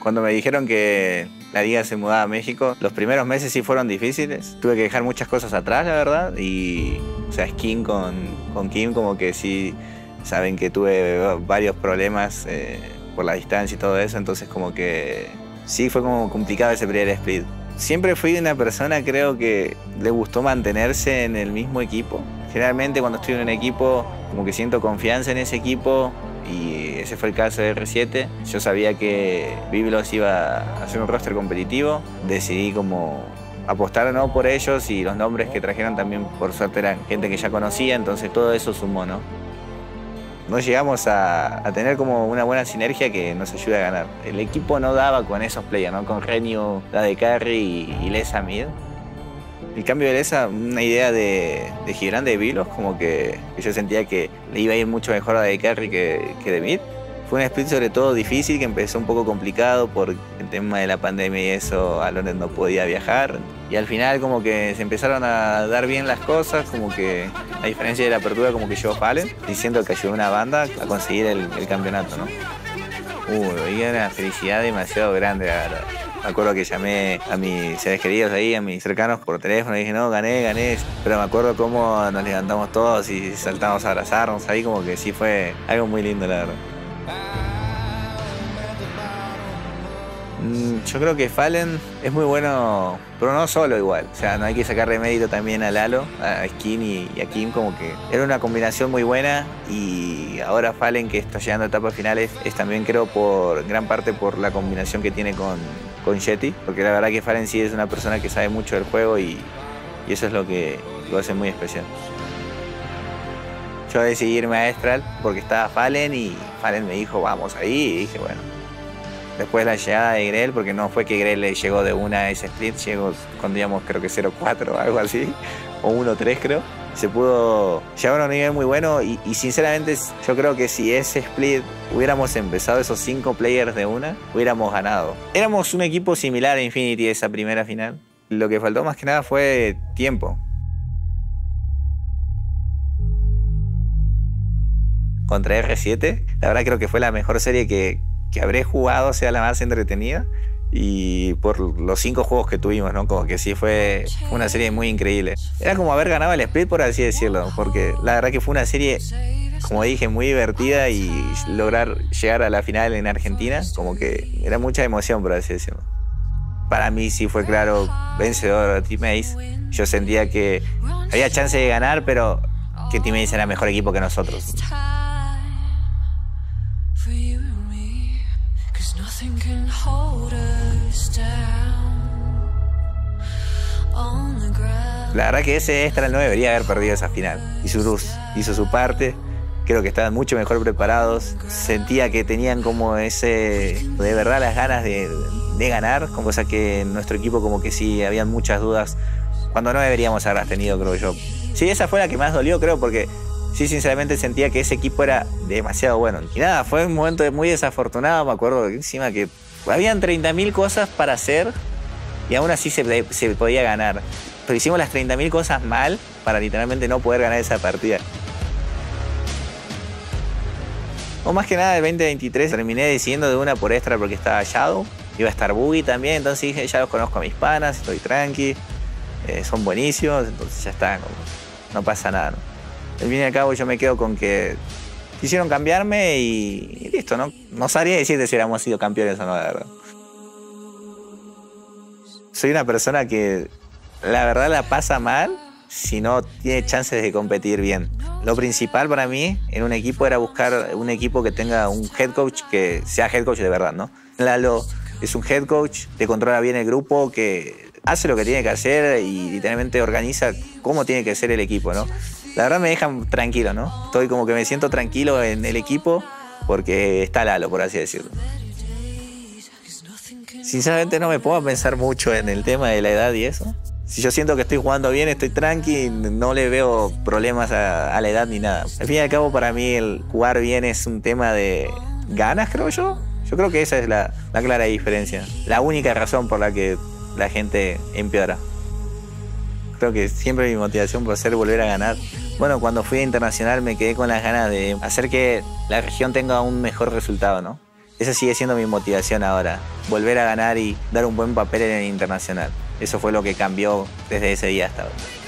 Cuando me dijeron que la liga se mudaba a México, los primeros meses sí fueron difíciles. Tuve que dejar muchas cosas atrás, la verdad. Y, o sea, Skin con Kim como que sí saben que tuve varios problemas por la distancia y todo eso. Entonces como que sí fue como complicado ese primer split. Siempre fui una persona, creo que le gustó mantenerse en el mismo equipo. Generalmente cuando estoy en un equipo, como que siento confianza en ese equipo. Y ese fue el caso de R7. Yo sabía que Biblos iba a hacer un roster competitivo. Decidí como apostar no por ellos, y los nombres que trajeron también por suerte eran gente que ya conocía, entonces todo eso sumó, ¿no? No llegamos a tener como una buena sinergia que nos ayude a ganar. El equipo no daba con esos players, ¿no? Con Renio, la de Carry y Lesa mid. El cambio de Lesa, una idea de Gibran de Biblos, como que yo sentía que le iba a ir mucho mejor a de Carry que de mid. Fue un split sobre todo difícil, que empezó un poco complicado por el tema de la pandemia y eso. Alonet no podía viajar. Y al final como que se empezaron a dar bien las cosas, como que a diferencia de la apertura como que llegó Fallen, diciendo que ayudó a una banda a conseguir el campeonato, ¿no? Había una felicidad demasiado grande, la verdad. Me acuerdo que llamé a mis seres queridos ahí, a mis cercanos por teléfono y dije, no, gané. Pero me acuerdo cómo nos levantamos todos y saltamos a abrazarnos ahí, como que sí fue algo muy lindo, la verdad. Yo creo que Fallen es muy bueno, pero no solo igual. O sea, no hay que sacarle mérito también a Lalo, a Skin y a Kim, como que era una combinación muy buena. Y ahora Fallen, que está llegando a etapas finales, es también creo por gran parte por la combinación que tiene con Yeti. Porque la verdad que Fallen sí es una persona que sabe mucho del juego y eso es lo que lo hace muy especial. Yo decidí irme a Estral porque estaba Fallen y Fallen me dijo, vamos ahí, y dije, bueno. Después la llegada de Grell, porque no fue que Grell le llegó de una a ese split, llegó cuando íbamos creo que 0-4 o algo así, o 1-3 creo. Se pudo llegar a un nivel muy bueno y sinceramente yo creo que si ese split hubiéramos empezado esos 5 players de una, hubiéramos ganado. Éramos un equipo similar a Infinity esa primera final. Lo que faltó más que nada fue tiempo. Contra R7, la verdad creo que fue la mejor serie que habré jugado, sea la más entretenida, y por los 5 juegos que tuvimos, ¿no? Como que sí fue una serie muy increíble. Era como haber ganado el split, por así decirlo, porque la verdad que fue una serie, como dije, muy divertida, y lograr llegar a la final en Argentina, como que era mucha emoción, por así decirlo. Para mí sí fue claro vencedor Team Ace. Yo sentía que había chance de ganar, pero que Team Ace era mejor equipo que nosotros. La verdad que ese Estral no debería haber perdido esa final. Y Surus hizo su parte. Creo que estaban mucho mejor preparados. Sentía que tenían como de verdad las ganas de ganar, cosa que en nuestro equipo como que sí habían muchas dudas, cuando no deberíamos haberlas tenido, creo yo. Sí, esa fue la que más dolió, creo, porque sí, sinceramente sentía que ese equipo era demasiado bueno. Y nada, fue un momento muy desafortunado. Me acuerdo encima que habían 30.000 cosas para hacer y aún así se podía ganar. Pero hicimos las 30.000 cosas mal para literalmente no poder ganar esa partida. O más que nada el 2023 terminé decidiendo de una por extra porque estaba Shadow. Iba a estar Boogie también, entonces dije, ya los conozco a mis panas, estoy tranqui. Son buenísimos, entonces ya está, no pasa nada, ¿no? Al fin y al cabo yo me quedo con que quisieron cambiarme y listo, ¿no? No sabría decirte si hubiéramos sido campeones o no, la verdad. Soy una persona que la verdad la pasa mal si no tiene chances de competir bien. Lo principal para mí en un equipo era buscar un equipo que tenga un head coach que sea head coach de verdad, ¿no? Lalo es un head coach, te controla bien el grupo, que hace lo que tiene que hacer y literalmente organiza cómo tiene que ser el equipo, ¿no? La verdad me dejan tranquilo, ¿no? Estoy como que me siento tranquilo en el equipo porque está Lalo, por así decirlo. Sinceramente no me puedo pensar mucho en el tema de la edad y eso. Si yo siento que estoy jugando bien, estoy tranqui, no le veo problemas a la edad ni nada. Al fin y al cabo, para mí el jugar bien es un tema de ganas, creo yo. Yo creo que esa es la clara diferencia. La única razón por la que la gente empeora. Creo que siempre mi motivación por ser volver a ganar. Bueno, cuando fui a internacional me quedé con las ganas de hacer que la región tenga un mejor resultado, ¿no? esa sigue siendo mi motivación ahora, volver a ganar y dar un buen papel en el internacional. Eso fue lo que cambió desde ese día hasta ahora.